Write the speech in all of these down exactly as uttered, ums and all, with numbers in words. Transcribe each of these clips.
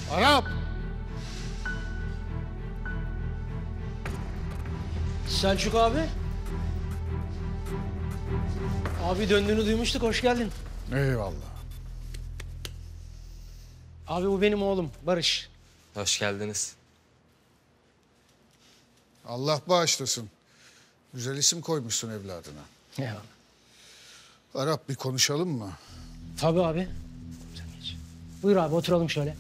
Arap! Selçuk abi. Abi döndüğünü duymuştuk, hoş geldin. Eyvallah. Abi bu benim oğlum, Barış. Hoş geldiniz. Allah bağışlasın. Güzel isim koymuşsun evladına. Ya. Arap bir konuşalım mı? Tabii abi. Sen geç. Buyur abi, oturalım şöyle.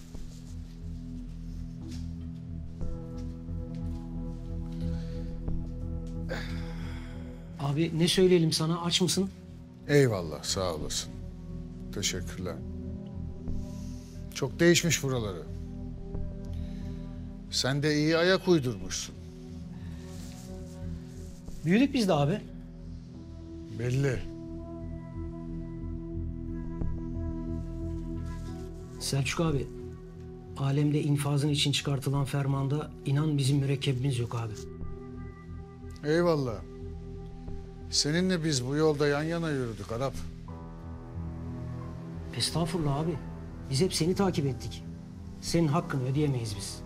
Abi ne söyleyelim sana, aç mısın? Eyvallah, sağ olasın. Teşekkürler. Çok değişmiş buraları. Sen de iyi ayak uydurmuşsun. Büyüdük biz de abi. Belli. Selçuk abi, alemde infazın için çıkartılan fermanda inan bizim mürekkebimiz yok abi. Eyvallah. Seninle biz bu yolda yan yana yürüdük Arap. Estağfurullah abi. Biz hep seni takip ettik. Senin hakkını ödeyemeyiz biz.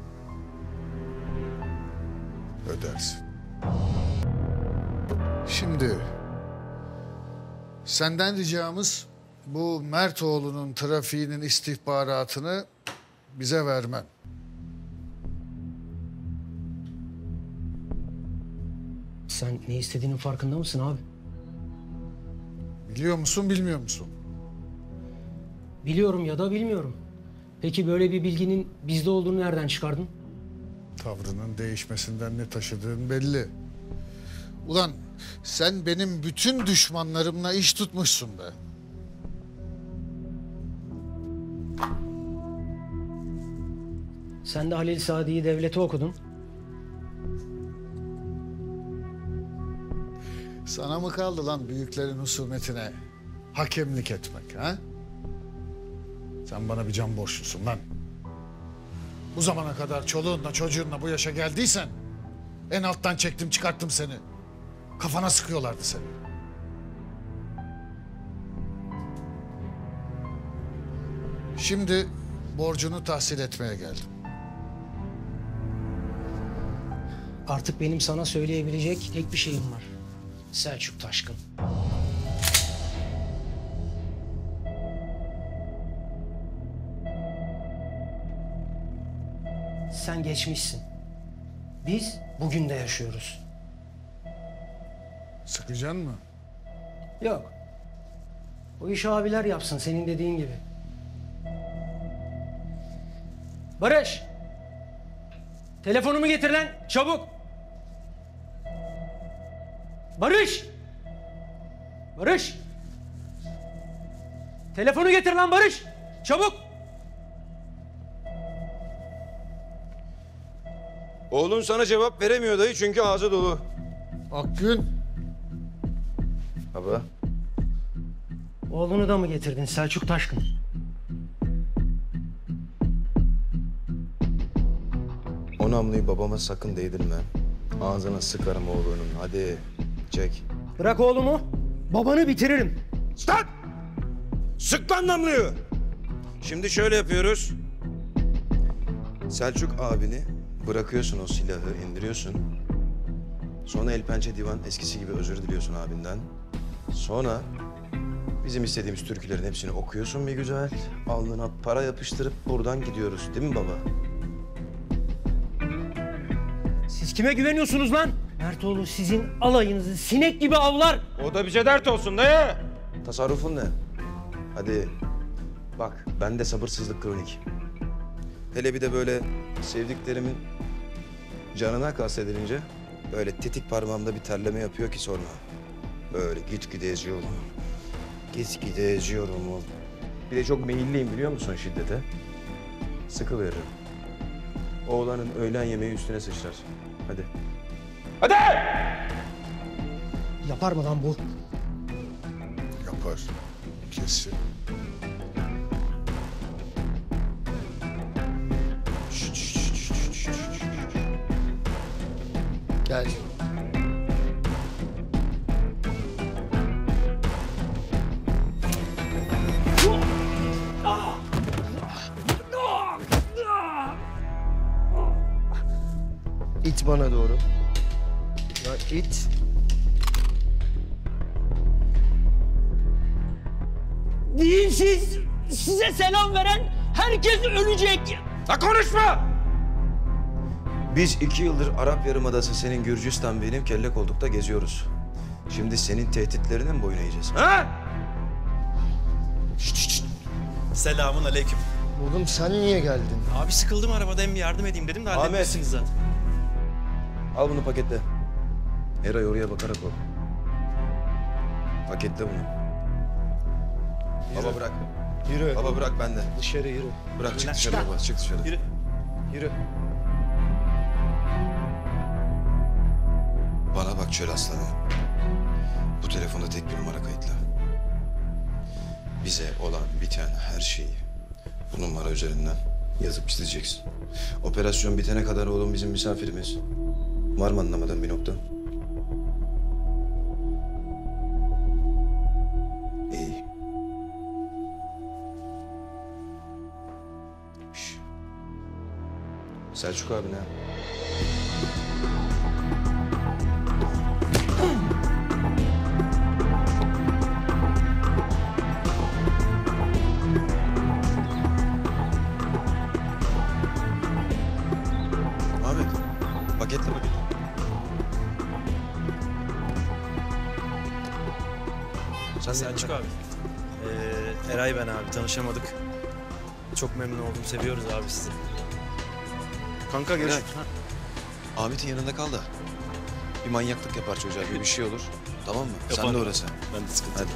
Ödersin. Şimdi senden ricamız bu Mertoğlu'nun trafiğinin istihbaratını bize vermen. Sen ne istediğinin farkında mısın abi? Biliyor musun, bilmiyor musun? Biliyorum ya da bilmiyorum. Peki böyle bir bilginin bizde olduğunu nereden çıkardın? Tavrının değişmesinden ne taşıdığın belli. Ulan sen benim bütün düşmanlarımla iş tutmuşsun be. Sen de Halil Sadi'yi devlete okudun. Sana mı kaldı lan büyüklerin husumetine hakemlik etmek ha? Sen bana bir can borçlusun lan. Bu zamana kadar çoluğunla çocuğunla bu yaşa geldiysen en alttan çektim çıkarttım seni. Kafana sıkıyorlardı seni. Şimdi borcunu tahsil etmeye geldim. Artık benim sana söyleyebilecek tek bir şeyim var. Selçuk Taşkın. Sen geçmişsin. Biz bugün de yaşıyoruz. Sıkacaksın mı? Yok. O işi abiler yapsın senin dediğin gibi. Barış! Telefonumu getir lan, çabuk! Barış! Barış! Telefonu getir lan Barış! Çabuk! Oğlun sana cevap veremiyor dayı çünkü ağzı dolu. Akgün. Baba. Oğlunu da mı getirdin Selçuk Taşkın? O namluyu babama sakın değdirme. Ağzına sıkarım oğlunun. Hadi çek. Bırak oğlumu, babanı bitiririm. Lan! Sık lan namluyu! Şimdi şöyle yapıyoruz. Selçuk abini bırakıyorsun, o silahı indiriyorsun. Sonra el pençe divan eskisi gibi özür diliyorsun abinden. Sonra bizim istediğimiz türkülerin hepsini okuyorsun bir güzel. Alnına para yapıştırıp buradan gidiyoruz değil mi baba? Siz kime güveniyorsunuz lan? Mertoğlu sizin alayınızı sinek gibi avlar. O da bize dert olsun dayı. Tasarrufun ne? Hadi bak, bende sabırsızlık kronik. Hele bir de böyle sevdiklerimin canına kastedilince böyle tetik parmağımda bir terleme yapıyor ki sonra. Böyle gitgide eziyorum. Gitgide eziyorum oğlum. Bir de çok meyilliyim biliyor musun şiddete? Sıkı veririm. Oğlanın öğlen yemeği üstüne sıçrar. Hadi. Hadi! Yapar mı lan bu? Yapar. Kesin. Gel. İt bana doğru. Ya it. Dinsiz size selam veren herkes ölecek. La konuşma! Biz iki yıldır Arap Yarımadası senin Gürcistan benim kelle koldukta geziyoruz. Şimdi senin tehditlerine mi boyun eğeceğiz? Ha? Selamun aleyküm. Oğlum sen niye geldin? Abi sıkıldım arabada, hem bir yardım edeyim dedim de Ahmet. halletmişsiniz zaten. Al bunu paketle. Eray oraya bakarak ol. Paketle bunu. Baba bırak. Yürü. Baba bırak bende. Dışarı yürü. Bırak çık Lan, dışarı çık. baba. Çık dışarı. Yürü. Yürü. Bana bak çöl aslanı. Bu telefonda tek bir numara kayıtlı. Bize olan biten her şeyi bu numara üzerinden yazıp çizeceksin. Operasyon bitene kadar oğlum bizim misafirimiz. Var mı anlamadığın bir nokta? İyi. Şş. Selçuk abi ne? Ahmet, paketle paket. Sen de Selçuk abi. Ee, Eray ben abi, tanışamadık. Çok memnun oldum, seviyoruz abi sizi. Kanka gel. Ahmet'in yanında kal da. Bir manyaklık yapar çocuğa, bir bir şey olur. Tamam mı? Sen Yaparım. de orası. Ben de sıkıntı Hadi. yok.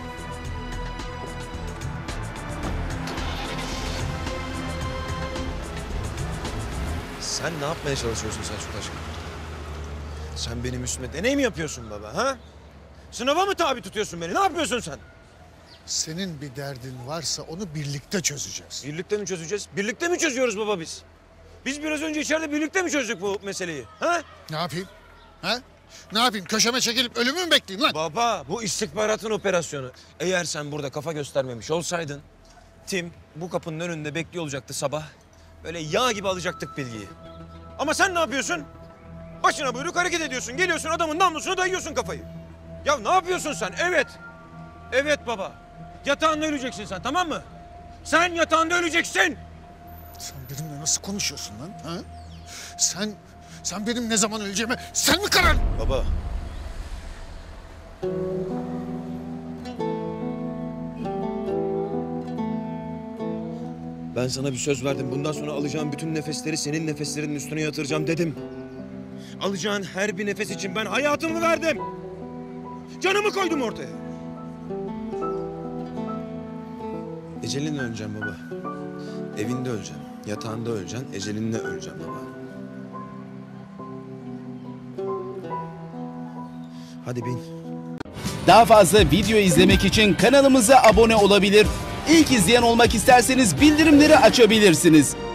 Sen ne yapmaya çalışıyorsun Selçuk aşkım? Sen benim üstüme deney mi yapıyorsun baba ha? Sınava mı tabi tutuyorsun beni? Ne yapıyorsun sen? Senin bir derdin varsa onu birlikte çözeceğiz. Birlikte mi çözeceğiz? Birlikte mi çözüyoruz baba biz? Biz biraz önce içeride birlikte mi çözdük bu meseleyi? Ha? Ne yapayım? Ha? Ne yapayım? Köşeme çekilip ölümü mü bekleyeyim lan? Baba bu istihbaratın operasyonu. Eğer sen burada kafa göstermemiş olsaydın... Tim bu kapının önünde bekliyor olacaktı sabah. Böyle yağ gibi alacaktık bilgiyi. Ama sen ne yapıyorsun? Başına buyruk hareket ediyorsun. Geliyorsun adamın namlusuna dayıyorsun kafayı. Ya ne yapıyorsun sen? Evet. Evet baba. Yatağında öleceksin sen, tamam mı? Sen yatağında öleceksin. Sen benimle nasıl konuşuyorsun lan? Ha? Sen, sen benim ne zaman öleceğime sen mi karar? Baba. Ben sana bir söz verdim. Bundan sonra alacağım bütün nefesleri senin nefeslerinin üstüne yatıracağım dedim. Alacağın her bir nefes için ben hayatımı verdim. Canımı koydum ortaya. Ecelinle öleceğim baba. Evinde öleceğim. Yatağında öleceksin. Ecelinle öleceğim baba. Hadi bin. Daha fazla video izlemek için kanalımıza abone olabilir. İlk izleyen olmak isterseniz bildirimleri açabilirsiniz.